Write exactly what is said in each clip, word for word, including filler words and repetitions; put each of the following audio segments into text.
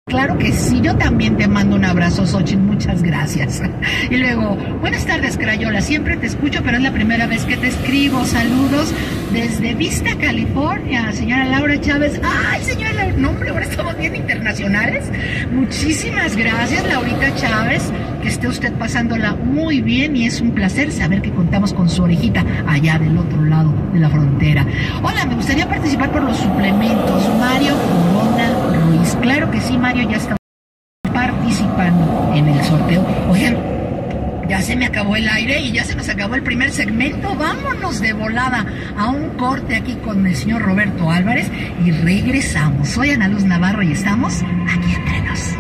Claro que sí, yo también te mando un abrazo, Xochitl, muchas gracias. Y luego, buenas tardes, Crayola, siempre te escucho, pero es la primera vez que te escribo. Saludos desde Vista, California, señora Laura Chávez. Ay, señora Laura, no, hombre, ahora estamos bien internacionales. Muchísimas gracias, Laurita Chávez, que esté usted pasándola muy bien y es un placer saber que contamos con su orejita allá del otro lado de la frontera. Hola, me gustaría participar por los suplementos. Mario Corona Ruiz. Claro que sí, Mario, ya está participando en el sorteo. Oigan, ya se me acabó el aire y ya se nos acabó el primer segmento. Vámonos de volada a un corte aquí con el señor Roberto Álvarez y regresamos. Soy Ana Luz Navarro y estamos aquí entre nos.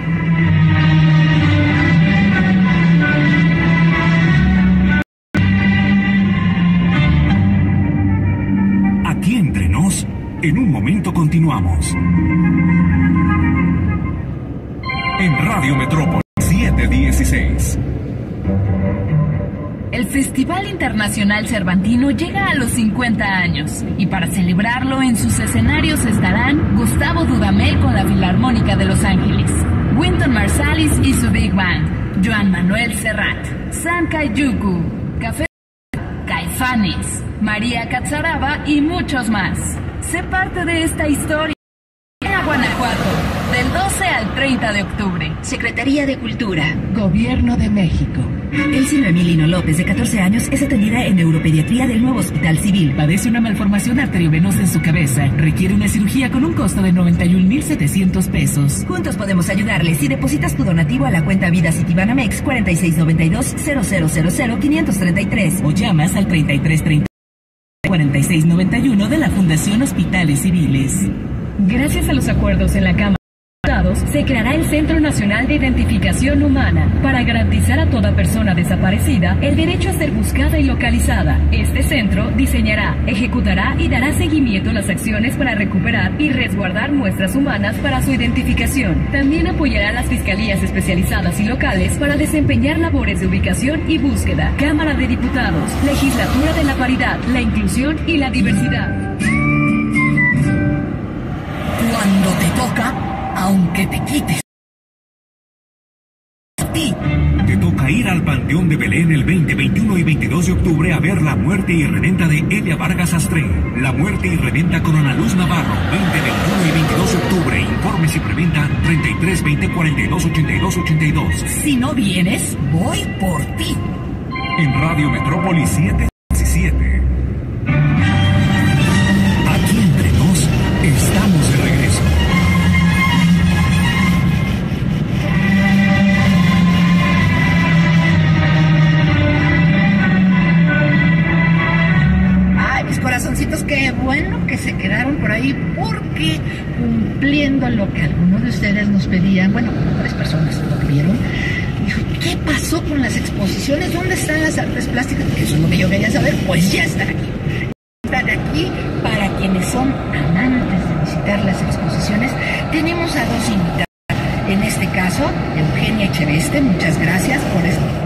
Aquí entre nos, en un momento continuamos. En Radio Metrópolis setecientos dieciséis. El Festival Internacional Cervantino llega a los cincuenta años y para celebrarlo en sus escenarios estarán Gustavo Dudamel con la Filarmónica de Los Ángeles, Wynton Marsalis y su Big Band, Joan Manuel Serrat, San Cayucu, Café Caifanes, María Catzaraba y muchos más. Sé parte de esta historia. En Guanajuato, del doce al treinta de octubre. Secretaría de Cultura, Gobierno de México. Elsie Emilino López, de catorce años, es atendida en neuropediatría del nuevo Hospital Civil. Padece una malformación arteriovenosa en su cabeza. Requiere una cirugía con un costo de noventa y un mil setecientos pesos. Juntos podemos ayudarle. Si depositas tu donativo a la cuenta Vida Citibanamex cuarenta y seis noventa y dos, cero cero cero cero, quinientos treinta y tres o llamas al treinta y tres treinta, cuarenta y seis noventa y uno de la Fundación Hospitales Civiles. Gracias a los acuerdos en la Cámara de Diputados, se creará el Centro Nacional de Identificación Humana para garantizar a toda persona desaparecida el derecho a ser buscada y localizada. Este centro diseñará, ejecutará y dará seguimiento a las acciones para recuperar y resguardar muestras humanas para su identificación. También apoyará a las fiscalías especializadas y locales para desempeñar labores de ubicación y búsqueda. Cámara de Diputados, Legislatura de la Paridad, la Inclusión y la Diversidad. Cuando te toca, aunque te quites a ti. Te toca ir al Panteón de Belén el veinte, veintiuno y veintidós de octubre a ver La Muerte Irredenta de Elia Vargas Astré. La Muerte Irredenta con Ana Luz Navarro, veinte, veintiuno y veintidós de octubre. Informes y preventa treinta y tres veinte cuarenta y dos ochenta y dos ochenta y dos. Si no vienes, voy por ti. En Radio Metrópolis setecientos diecisiete. Aquí entre nos, estamos de regreso. Corazoncitos, qué bueno que se quedaron por ahí, porque cumpliendo lo que algunos de ustedes nos pedían, bueno, tres personas lo pidieron, dijo, ¿qué pasó con las exposiciones? ¿Dónde están las artes plásticas? Eso es lo que yo quería saber. Pues ya están aquí. Están aquí para quienes son amantes de visitar las exposiciones. Tenemos a dos invitados. En este caso, Eugenia Echeveste, muchas gracias por esto.